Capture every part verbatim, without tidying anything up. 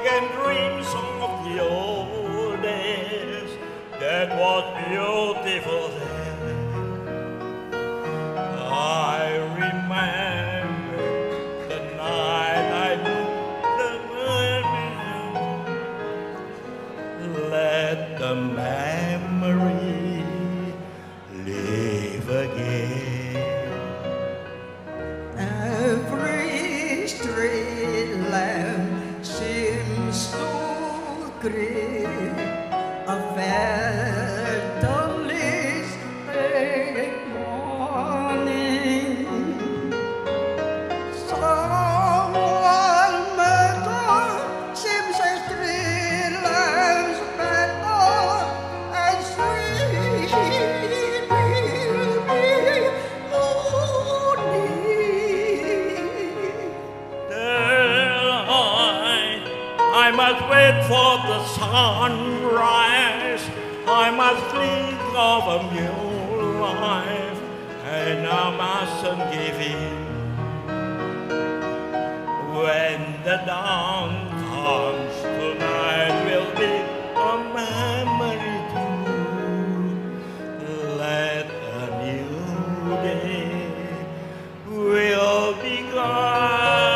again dreams of the old days that was beautiful then. I remember the night I looked the vision. Let the memory live again. Every street lamp seems to greet a velvet morning. Someone better seems a street lamps better and sweet will be I must wait for the sunrise. I must think of a new life, and I mustn't give in. When the dawn comes, tonight will be a memory too. Let a new day will begin.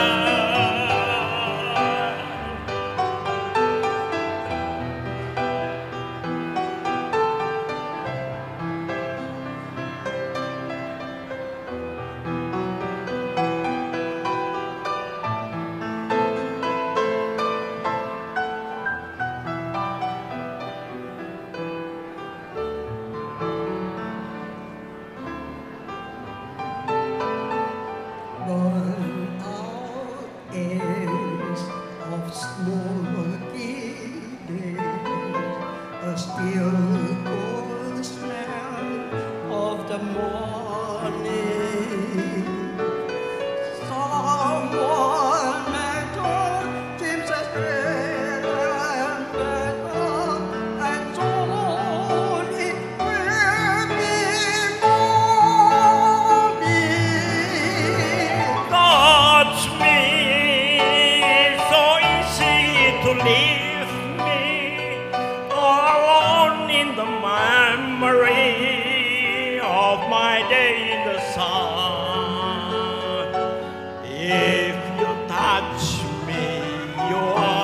Burn out ends of smoky days, a still cold smell of the morning. Someone better seems a straight and better, and soon it will be morning. Touch me, so easy to leave me alone in the memory of my day in the sun. If you touch me, you are